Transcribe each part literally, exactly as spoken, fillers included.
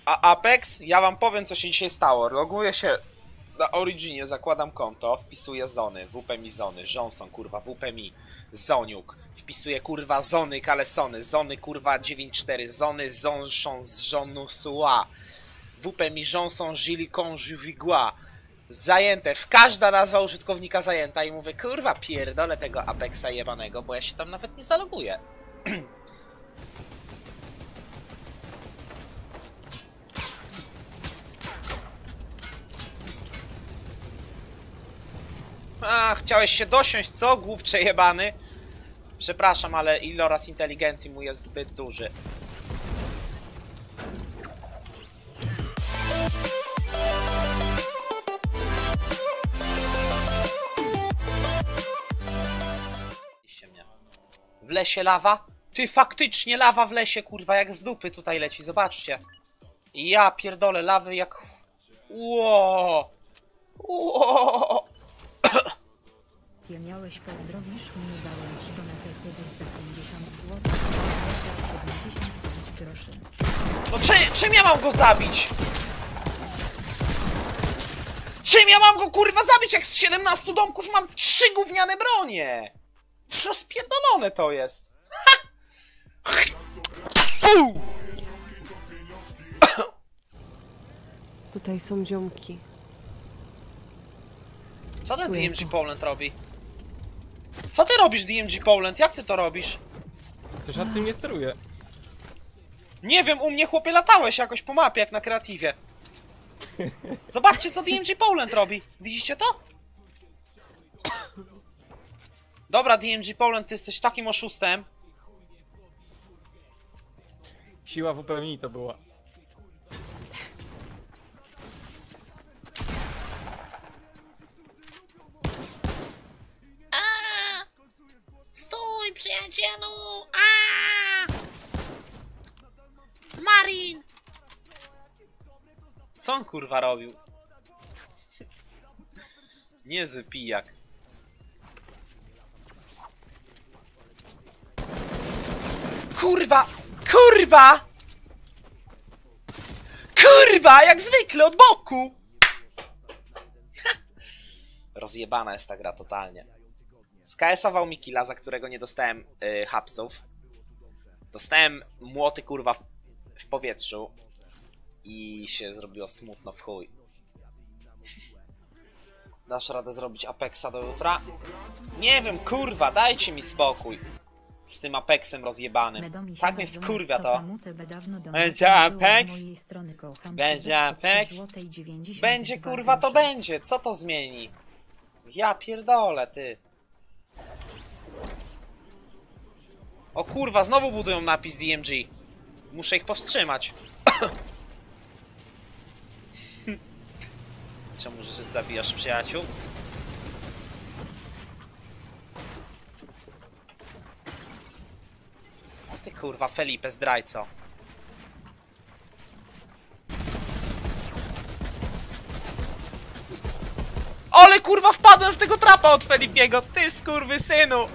A Apex? Ja wam powiem, co się dzisiaj stało. Loguję się na Originie, zakładam konto, wpisuję zony, W P mi zony, Johnson, kurwa, W P mi, Zoniuk, wpisuję, kurwa, zony, kalesony, zony, kurwa, dziewięć cztery, zony, zonszon, z żonusua, W P mi, Johnson, Gilicon, Juvigua, zajęte, w każda nazwa użytkownika zajęta i mówię, kurwa, pierdolę tego Apexa jebanego, bo ja się tam nawet nie zaloguję. A, chciałeś się dosiąść, co? Głupcze jebany. Przepraszam, ale iloraz inteligencji mu jest zbyt duży. W lesie lawa? Ty, faktycznie lawa w lesie, kurwa, jak z dupy tutaj leci, zobaczcie. Ja pierdolę, lawy jak... Ło! Ło! Miałeś pozdrowisz mnie, dałem ci donatę kiedyś za pięćdziesiąt złotych, siedemdziesiąt pięć groszy. No czy, czym ja mam go zabić? Czym ja mam go kurwa zabić, jak z siedemnastu domków mam trzy gówniane bronie? Rozpierdolone to jest. Ha! Fu! Tutaj są ziomki. Co ten D M G Poland robi? Co ty robisz, D M G Poland? Jak ty to robisz? Przecież ja tym nie steruję. Nie wiem, u mnie chłopie latałeś jakoś po mapie, jak na kreatywie. Zobaczcie, co D M G Poland robi. Widzicie to? Dobra, D M G Poland, ty jesteś takim oszustem. Siła W P M I to była. Stój, przyjacielu! Aaaa! Marin! Co on kurwa robił? Niezły pijak. Kurwa! Kurwa! Kurwa! Jak zwykle od boku! Rozjebana jest ta gra totalnie. Skaesował mi killa, za którego nie dostałem yy, hapsów. Dostałem młoty kurwa w, w powietrzu. I się zrobiło smutno w chuj. Dasz radę zrobić Apexa do jutra? Nie wiem, kurwa, dajcie mi spokój. Z tym Apexem rozjebanym. Tak mnie wkurwia to. Będzie Apex? Będzie Apex? Będzie kurwa, to będzie. Co to zmieni? Ja pierdolę, ty. O kurwa, znowu budują napis D M G. Muszę ich powstrzymać. Czemu, że zabijasz przyjaciół? O ty kurwa, Felipe, zdrajco. Ale kurwa, wpadłem w tego trapa od Felipiego, ty skurwysynu!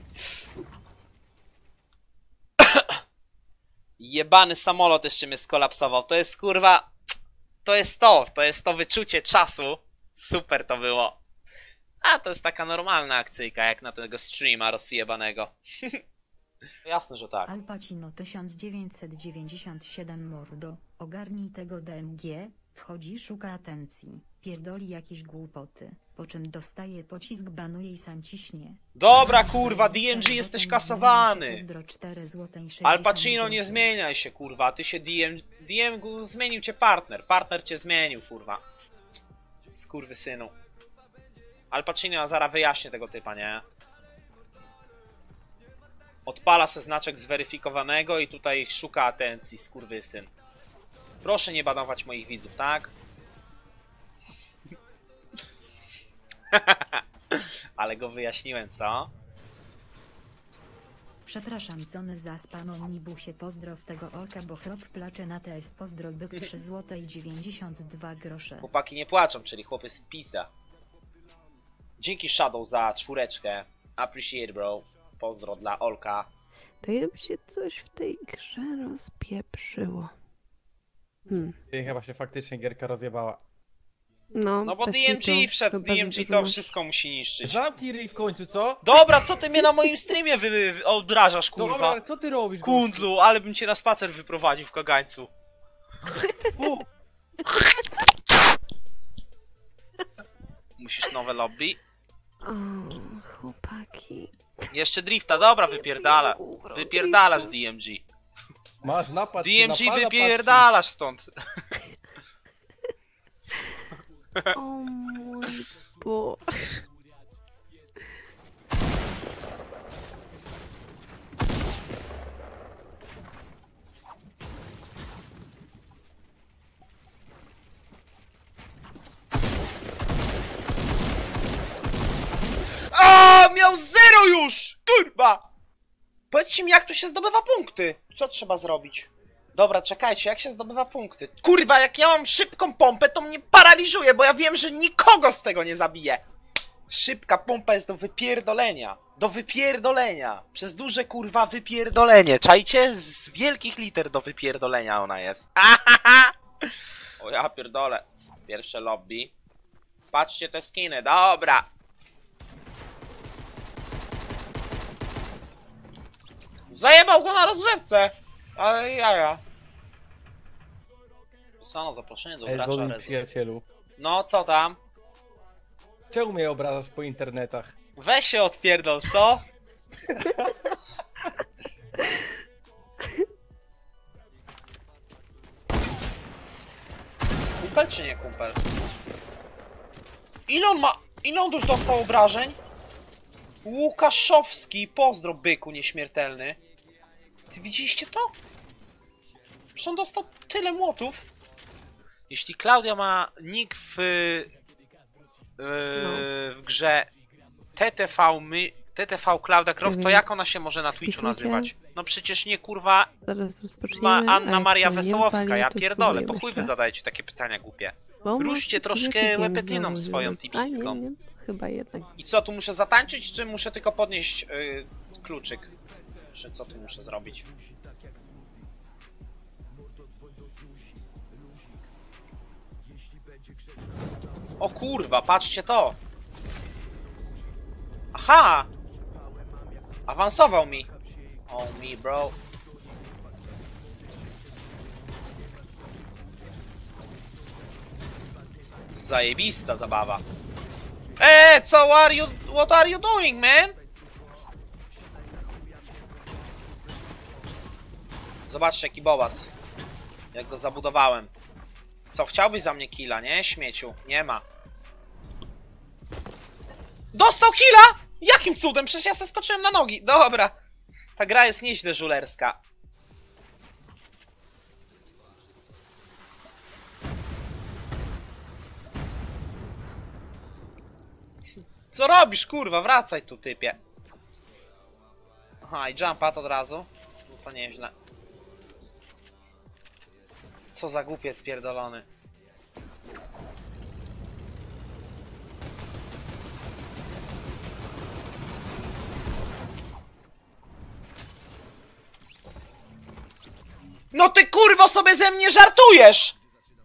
Jebany samolot jeszcze mnie skolapsował. To jest kurwa... To jest to. To jest to wyczucie czasu. Super to było. A to jest taka normalna akcyjka, jak na tego streama rozjebanego. Jasne, że tak. Al Pacino tysiąc dziewięćset dziewięćdziesiąt siedem mordo. Ogarnij tego D M G. Wchodzi, szuka atencji. Pierdoli jakieś głupoty. Po czym dostaje pocisk, banuje i sam ciśnie. Dobra kurwa, D M G jesteś kasowany. Al Pacino, nie zmieniaj się kurwa, ty się D M... D M zmienił cię partner, partner cię zmienił kurwa. Skurwysynu. Al Pacino, ja zaraz wyjaśnię tego typa, nie? Odpala se znaczek zweryfikowanego i tutaj szuka atencji, skurwysyn. Proszę nie banować moich widzów, tak? Ale go wyjaśniłem, co? Przepraszam Zony za spam omnibusie, pozdrow tego orka, bo chrop placze na T S, pozdrow byk trzy złote i dziewięćdziesiąt dwa grosze. Chłopaki nie płaczą, czyli chłopy z pisa. Dzięki Shadow za czwóreczkę. Appreciate, bro. Pozdro dla Olka. To jakby się coś w tej grze rozpieprzyło. Hmm. Ty chyba się faktycznie gierka rozjebała. No, No bo bez D M G kitu. wszedł, Chyba, D M G że to masz- wszystko musi niszczyć. Zamknij ryj w końcu, co? Dobra, co ty mnie na moim streamie wy, wy odrażasz, Dobra, kurwa? ale co ty robisz? Kundlu, ale bym cię na spacer wyprowadził w kagańcu. U. Musisz nowe lobby. O, chłopaki. Jeszcze drifta, dobra, wypierdala. Wypierdalasz D M G. Masz napad. D się M G napada, wypierdalasz stąd. O mój Boże. A, miał zero już! Kurwa! Powiedzcie mi, jak tu się zdobywa punkty. Co trzeba zrobić? Dobra, czekajcie, jak się zdobywa punkty? Kurwa, jak ja mam szybką pompę, to mnie paraliżuje, bo ja wiem, że nikogo z tego nie zabiję. Szybka pompa jest do wypierdolenia. Do wypierdolenia. Przez duże, kurwa, wypierdolenie. Czajcie? Z wielkich liter do wypierdolenia ona jest. Ahaha! O ja pierdolę. Pierwsze lobby. Patrzcie te skiny, dobra. Zajebał go na rozgrzewce! Ale jaja. Wysłano zaproszenie do Ej, gracza Zolin, Rezo. przyjacielu. No, co tam? Czemu mnie obrażasz po internetach? Weź się odpierdol, co? Jest kumpel czy nie kumpel? Ile on ma... Ile on już dostał obrażeń? Łukaszowski, pozdro byku nieśmiertelny. Ty widzieliście to? Przecież on dostał tyle młotów. Jeśli Klaudia ma nick w, yy, w grze T T V, my, T T V Klaudia Croft, to Więc jak ona się może na Twitchu wpisujcie. nazywać? No przecież nie kurwa Zaraz rozpoczniemy. ma a Anna jak Maria to nie Wesołowska, wypali, ja to pierdolę, po spróbujemy chuj jeszcze wy raz. zadajecie takie pytania głupie. Bo Ruszcie może troszkę sobie łepetyną znowu swoją zrobić. tibijską. A, nie, nie, chyba jednak. I co, tu muszę zatańczyć, czy muszę tylko podnieść yy, kluczyk? Czy co tu muszę zrobić? O kurwa, patrzcie to! Aha! Awansował mi! Oh me, bro. Zajebista zabawa. Eee, co are you... What are you doing, man? Zobaczcie, jaki bobas. Jak go zabudowałem. Co, chciałbyś za mnie killa, nie? Śmieciu. Nie ma. Dostał killa! Jakim cudem? Przecież ja se skoczyłem na nogi. Dobra. Ta gra jest nieźle żulerska. Co robisz, kurwa? Wracaj tu, typie. Aha, i jump pad od razu. No to nieźle. Co za głupiec pierdolony. No ty kurwo sobie ze mnie żartujesz!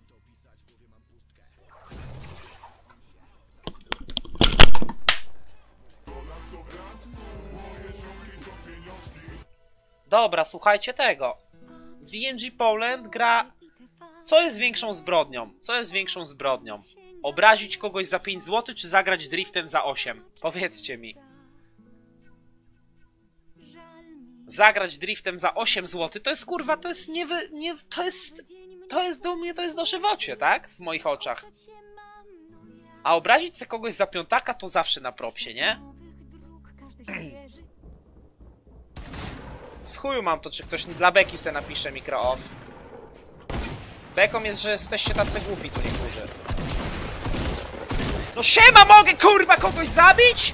Dobra, słuchajcie tego. D M G Poland gra... Co jest większą zbrodnią? Co jest większą zbrodnią? Obrazić kogoś za pięć złotych, czy zagrać driftem za osiem? Powiedzcie mi. Zagrać driftem za osiem złotych to jest kurwa, to jest nie, wy, nie to jest... To jest do mnie, to jest dożywocie, tak? W moich oczach. A obrazić sobie kogoś za piątaka to zawsze na propsie, nie? W chuju mam to, czy ktoś dla beki se napisze mikro off. Beką jest, że jesteście tacy głupi, tu niektórzy. No siema, mogę kurwa kogoś zabić?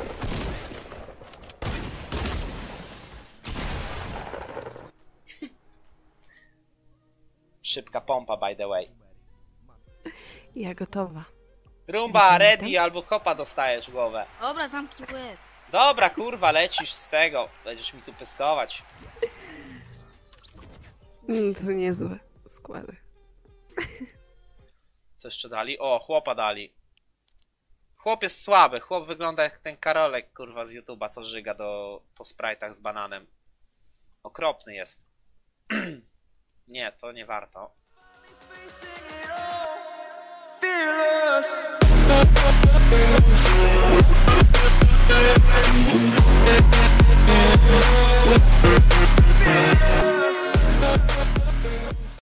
Szybka pompa, by the way. Ja gotowa. Rumba, ready, albo kopa dostajesz w głowę. Dobra, zamknij łeb. Dobra, kurwa, lecisz z tego. Będziesz mi tu pyskować. Mm, to niezłe składy. Co jeszcze dali? O, chłopa dali. Chłop jest słaby. Chłop wygląda jak ten Karolek, kurwa, z YouTube'a, co żyga do, po sprite'ach z bananem. Okropny jest. Nie, to nie warto. Fearless.